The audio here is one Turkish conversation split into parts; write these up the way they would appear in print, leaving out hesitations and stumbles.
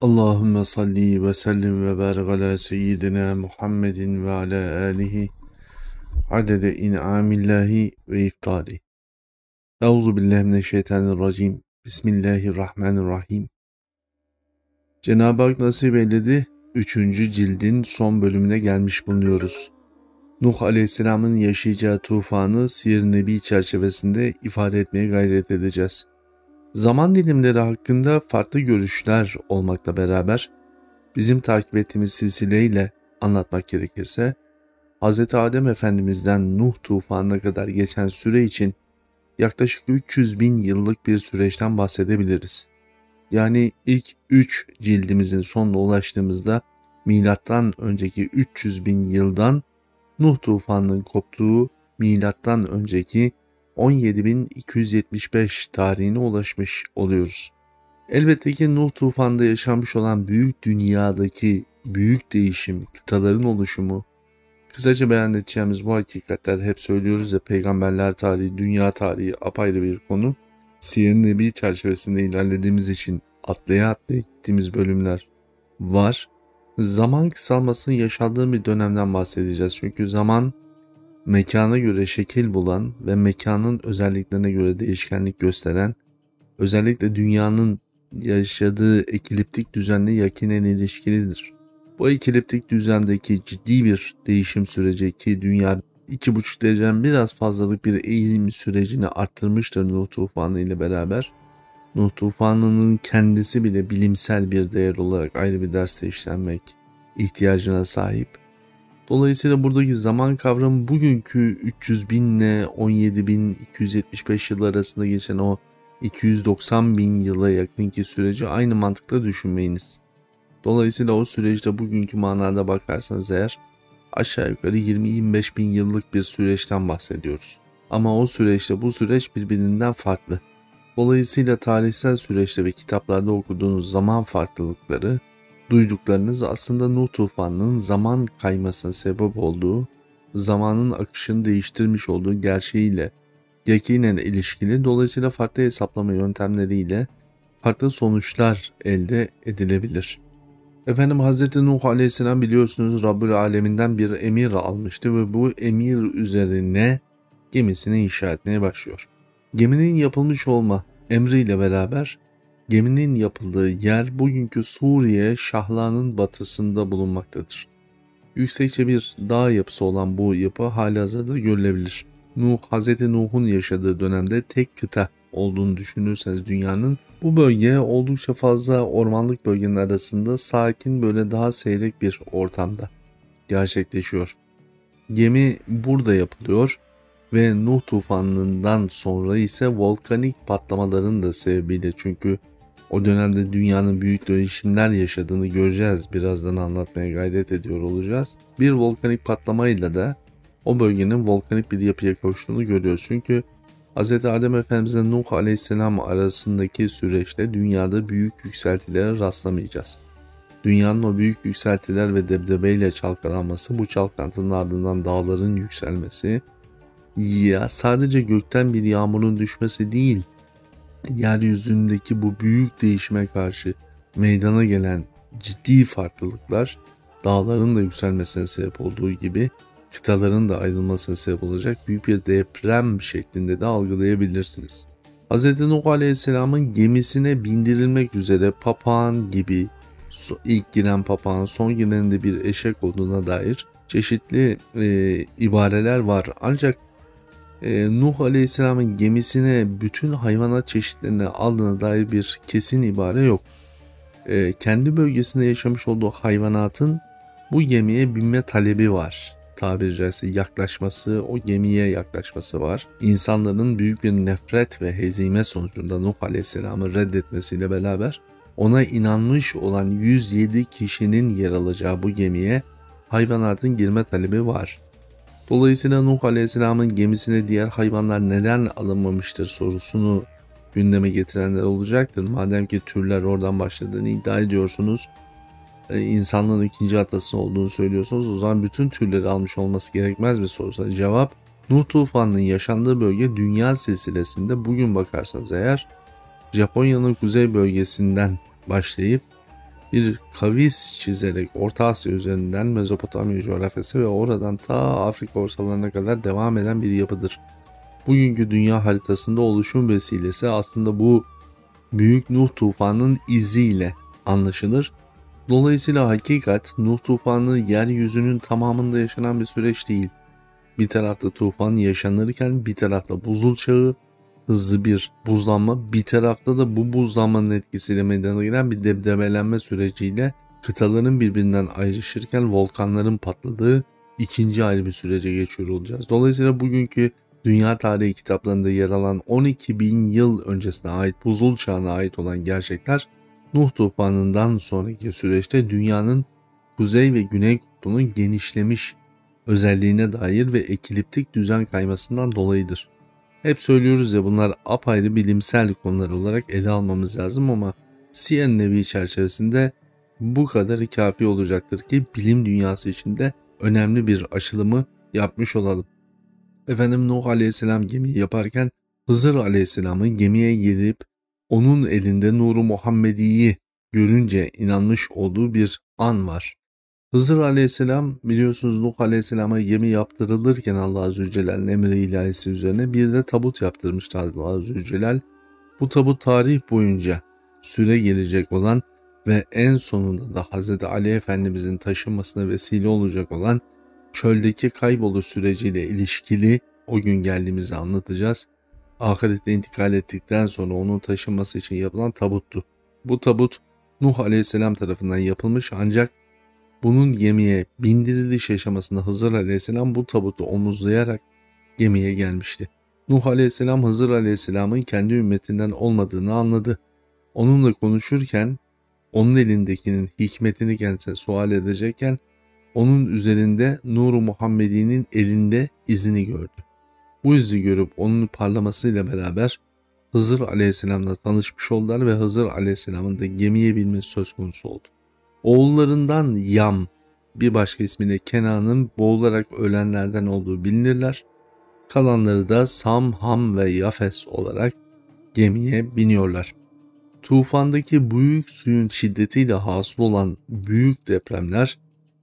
Allahümme salli ve sellim ve barik ala seyyidina Muhammedin ve ala alihi adede in'amillahi ve iftali. Euzu billahi mineşşeytanirracim. Bismillahirrahmanirrahim. Cenab-ı Hak nasip eyledi. 3. cildin son bölümüne gelmiş bulunuyoruz. Nuh Aleyhisselam'ın yaşayacağı tufanı Siyer-i Nebi çerçevesinde ifade etmeye gayret edeceğiz. Zaman dilimleri hakkında farklı görüşler olmakla beraber bizim takip ettiğimiz silsileyle anlatmak gerekirse, Hz. Adem Efendimiz'den Nuh tufanına kadar geçen süre için yaklaşık 300 bin yıllık bir süreçten bahsedebiliriz. Yani ilk 3 cildimizin sonuna ulaştığımızda milattan önceki 300 bin yıldan Nuh tufanının koptuğu milattan önceki 17.275 tarihine ulaşmış oluyoruz. Elbette ki Nuh tufanında yaşanmış olan büyük dünyadaki büyük değişim, kıtaların oluşumu, kısaca beyan edeceğimiz bu hakikatler hep söylüyoruz ya, peygamberler tarihi, dünya tarihi apayrı bir konu. Siyer-i Nebi çerçevesinde ilerlediğimiz için atlaya atlaya gittiğimiz bölümler var. Zaman kısalmasının yaşandığı bir dönemden bahsedeceğiz. Çünkü zaman mekana göre şekil bulan ve mekanın özelliklerine göre değişkenlik gösteren, özellikle dünyanın yaşadığı ekliptik düzenle yakinen ilişkilidir. Bu ekliptik düzendeki ciddi bir değişim süreci ki dünya 2,5 dereceden biraz fazlalık bir eğilim sürecini arttırmıştır Nuh tufanı ile beraber. Nuh tufanının kendisi bile bilimsel bir değer olarak ayrı bir derste işlenmek ihtiyacına sahip. Dolayısıyla buradaki zaman kavramı bugünkü 300 bin ile 17.275 yıl arasında geçen o 290 bin yıla yakınki süreci aynı mantıkla düşünmeyiniz. Dolayısıyla o süreçte bugünkü manada bakarsanız eğer aşağı yukarı 20-25 bin yıllık bir süreçten bahsediyoruz. Ama o süreçte bu süreç birbirinden farklı. Dolayısıyla tarihsel süreçte ve kitaplarda okuduğunuz zaman farklılıkları, duyduklarınız aslında Nuh tufanının zaman kaymasına sebep olduğu, zamanın akışını değiştirmiş olduğu gerçeğiyle yakinen ilişkili, dolayısıyla farklı hesaplama yöntemleriyle farklı sonuçlar elde edilebilir. Efendim Hz. Nuh Aleyhisselam biliyorsunuz Rabbül Aleminden bir emir almıştı ve bu emir üzerine gemisini inşa etmeye başlıyor. Geminin yapılmış olma emriyle beraber geminin yapıldığı yer bugünkü Suriye Şahla'nın batısında bulunmaktadır. Yüksekçe bir dağ yapısı olan bu yapı halihazırda görülebilir. Hz. Nuh'un yaşadığı dönemde tek kıta olduğunu düşünürseniz dünyanın, bu bölge oldukça fazla ormanlık bölgenin arasında sakin, böyle daha seyrek bir ortamda gerçekleşiyor. Gemi burada yapılıyor ve Nuh tufanından sonra ise volkanik patlamaların da sebebiyle, çünkü o dönemde dünyanın büyük değişimler yaşadığını göreceğiz. Birazdan anlatmaya gayret ediyor olacağız. Bir volkanik patlamayla da o bölgenin volkanik bir yapıya kavuştuğunu görüyoruz. Çünkü Hz. Adem Efendimiz ile Nuh Aleyhisselam arasındaki süreçte dünyada büyük yükseltilere rastlamayacağız. Dünyanın o büyük yükseltiler ve debdebeyle çalkalanması, bu çalkantının ardından dağların yükselmesi, ya sadece gökten bir yağmurun düşmesi değil, yeryüzündeki bu büyük değişime karşı meydana gelen ciddi farklılıklar, dağların da yükselmesine sebep olduğu gibi kıtaların da ayrılmasına sebep olacak büyük bir deprem şeklinde de algılayabilirsiniz. Hz. Nuh Aleyhisselam'ın gemisine bindirilmek üzere papağan gibi, ilk giren papağan, son girenin de bir eşek olduğuna dair çeşitli ibareler var. Ancak Nuh Aleyhisselam'ın gemisine bütün hayvanat çeşitlerini aldığına dair bir kesin ibare yok. Kendi bölgesinde yaşamış olduğu hayvanatın bu gemiye binme talebi var. Tabiri caizse yaklaşması, o gemiye yaklaşması var. İnsanların büyük bir nefret ve hezime sonucunda Nuh Aleyhisselam'ı reddetmesiyle beraber ona inanmış olan 107 kişinin yer alacağı bu gemiye hayvanatın girme talebi var. Dolayısıyla Nuh Aleyhisselam'ın gemisine diğer hayvanlar neden alınmamıştır sorusunu gündeme getirenler olacaktır. Madem ki türler oradan başladığını iddia ediyorsunuz, insanlığın ikinci atası olduğunu söylüyorsunuz, o zaman bütün türleri almış olması gerekmez mi sorusuna cevap, Nuh tufanının yaşandığı bölge dünya silsilesinde bugün bakarsanız eğer Japonya'nın kuzey bölgesinden başlayıp bir kavis çizerek Orta Asya üzerinden Mezopotamya coğrafyası ve oradan ta Afrika ortalarına kadar devam eden bir yapıdır. Bugünkü dünya haritasında oluşum vesilesi aslında bu Büyük Nuh tufanının iziyle anlaşılır. Dolayısıyla hakikat Nuh tufanı yeryüzünün tamamında yaşanan bir süreç değil. Bir tarafta tufan yaşanırken bir tarafta buzul çağı, hızlı bir buzlanma, bir tarafta da bu buzlanmanın etkisiyle meydana gelen bir debdebelenme süreciyle kıtaların birbirinden ayrışırken volkanların patladığı ikinci ayrı bir sürece geçiyor olacağız. Dolayısıyla bugünkü dünya tarihi kitaplarında yer alan 12 bin yıl öncesine ait buzul çağına ait olan gerçekler Nuh tufanından sonraki süreçte dünyanın kuzey ve güney kutbunun genişlemiş özelliğine dair ve ekliptik düzen kaymasından dolayıdır. Hep söylüyoruz ya, bunlar apayrı bilimsel konular olarak ele almamız lazım ama Siyer Nebi çerçevesinde bu kadar kafi olacaktır ki bilim dünyası içinde önemli bir aşılımı yapmış olalım. Efendim, Nuh Aleyhisselam gemiyi yaparken Hızır Aleyhisselam'ın gemiye girip onun elinde Nur-u Muhammedi'yi görünce inanmış olduğu bir an var. Hızır Aleyhisselam, biliyorsunuz, Nuh Aleyhisselam'a gemi yaptırılırken Allah Azze ve Celle'nin emri ilahisi üzerine bir de tabut yaptırmıştı Allah Azze ve Celle. Bu tabut tarih boyunca süre gelecek olan ve en sonunda da Hz. Ali Efendimizin taşınmasına vesile olacak olan çöldeki kayboluş süreciyle ilişkili o gün geldiğimizde anlatacağız. Ahirete intikal ettikten sonra onun taşınması için yapılan tabuttu. Bu tabut Nuh Aleyhisselam tarafından yapılmış, ancak bunun gemiye bindiriliş aşamasında Hızır Aleyhisselam bu tabutu omuzlayarak gemiye gelmişti. Nuh Aleyhisselam Hızır Aleyhisselam'ın kendi ümmetinden olmadığını anladı. Onunla konuşurken onun elindekinin hikmetini kendisine sual edecekken onun üzerinde Nur-u Muhammedi'nin elinde izini gördü. Bu izi görüp onun parlamasıyla beraber Hızır Aleyhisselam'la tanışmış oldular ve Hızır Aleyhisselam'ın da gemiye binmesi söz konusu oldu. Oğullarından Yam, bir başka ismiyle Kenan'ın boğularak ölenlerden olduğu bilinirler. Kalanları da Sam, Ham ve Yafes olarak gemiye biniyorlar. Tufandaki büyük suyun şiddetiyle hasıl olan büyük depremler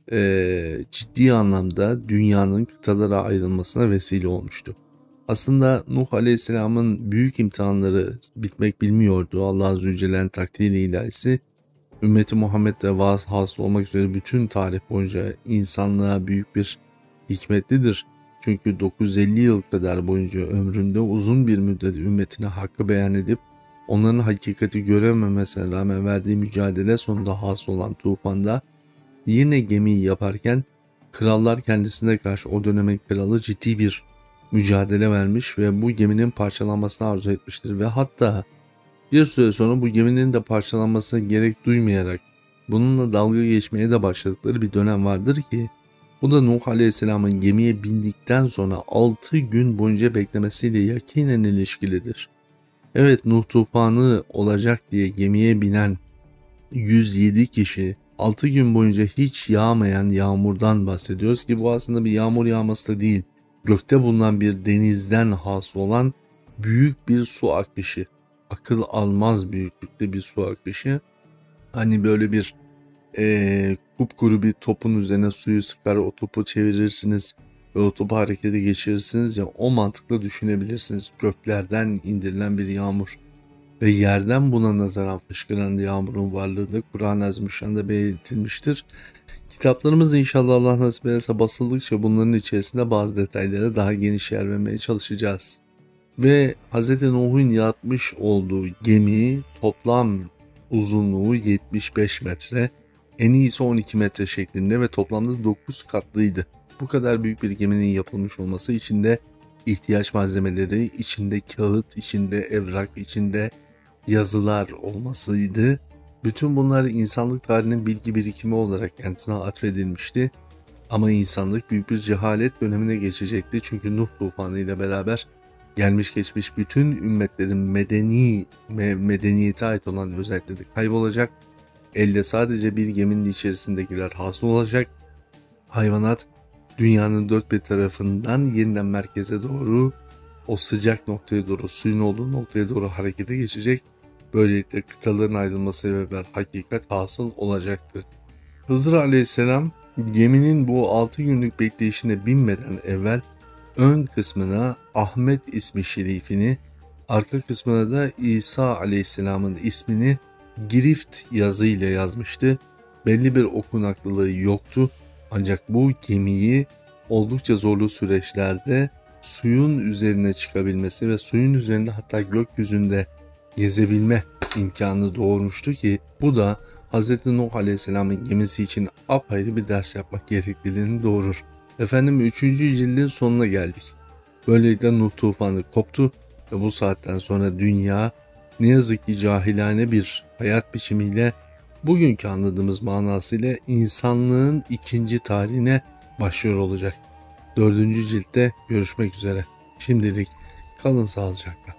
ciddi anlamda dünyanın kıtalara ayrılmasına vesile olmuştu. Aslında Nuh Aleyhisselam'ın büyük imtihanları bitmek bilmiyordu. Allah Azze ve Celle'nin takdiri ilahisi ümmeti Muhammed'de hasıl olmak üzere bütün tarih boyunca insanlığa büyük bir hikmetlidir. Çünkü 950 yıl kadar boyunca ömründe uzun bir müddet ümmetine hakkı beyan edip onların hakikati görememesine rağmen verdiği mücadele sonunda hasıl olan tufanda yine gemiyi yaparken krallar kendisine karşı, o dönemin kralı, ciddi bir mücadele vermiş ve bu geminin parçalanmasını arzu etmiştir ve hatta bir süre sonra bu geminin de parçalanmasına gerek duymayarak bununla dalga geçmeye de başladıkları bir dönem vardır ki bu da Nuh Aleyhisselam'ın gemiye bindikten sonra 6 gün boyunca beklemesiyle yakinen ilişkilidir. Evet, Nuh tufanı olacak diye gemiye binen 107 kişi 6 gün boyunca hiç yağmayan yağmurdan bahsediyoruz ki bu aslında bir yağmur yağması da değil. Gökte bulunan bir denizden hasıl olan büyük bir su akışı. Akıl almaz büyüklükte bir su akışı. Hani böyle bir kupkuru bir topun üzerine suyu sıkar, o topu çevirirsiniz ve o topu harekete geçirirsiniz ya, o mantıkla düşünebilirsiniz. Göklerden indirilen bir yağmur ve yerden buna nazaran fışkıran yağmurun varlığı da Kur'an-ı Azimüşşan'da belirtilmiştir. Kitaplarımız inşallah Allah nasip ederse basıldıkça bunların içerisinde bazı detaylara daha geniş yer vermeye çalışacağız. Ve Hz. Nuh'un yapmış olduğu gemi toplam uzunluğu 75 metre, en iyisi 12 metre şeklinde ve toplamda 9 katlıydı. Bu kadar büyük bir geminin yapılmış olması içinde ihtiyaç malzemeleri, içinde kağıt, içinde evrak, içinde yazılar olmasıydı. Bütün bunlar insanlık tarihinin bilgi birikimi olarak kendisine atfedilmişti. Ama insanlık büyük bir cehalet dönemine geçecekti. Çünkü Nuh tufanı ile beraber gelmiş geçmiş bütün ümmetlerin medeniyete ait olan özellikleri kaybolacak. Elde sadece bir geminin içerisindekiler hasıl olacak. Hayvanat dünyanın dört bir tarafından yeniden merkeze doğru, o sıcak noktaya doğru, suyun olduğu noktaya doğru harekete geçecek Böylelikle kıtaların ayrılması ve bir hakikat hasıl olacaktı. Hızır Aleyhisselam geminin bu 6 günlük bekleyişine binmeden evvel ön kısmına Ahmet ismi şerifini, arka kısmına da İsa Aleyhisselam'ın ismini girift yazıyla yazmıştı. Belli bir okunaklılığı yoktu ancak bu gemiyi oldukça zorlu süreçlerde suyun üzerine çıkabilmesi ve suyun üzerinde hatta gökyüzünde gezebilme imkanı doğurmuştu ki bu da Hz. Nuh Aleyhisselam'ın gemisi için apayrı bir ders yapmak gerekliliğini doğurur. Efendim 3. cildin sonuna geldik. Böylelikle Nuh tufanı koptu ve bu saatten sonra dünya ne yazık ki cahilane bir hayat biçimiyle bugünkü anladığımız manasıyla insanlığın ikinci tarihine başlıyor olacak. 4. ciltte görüşmek üzere. Şimdilik kalın sağlıcakla.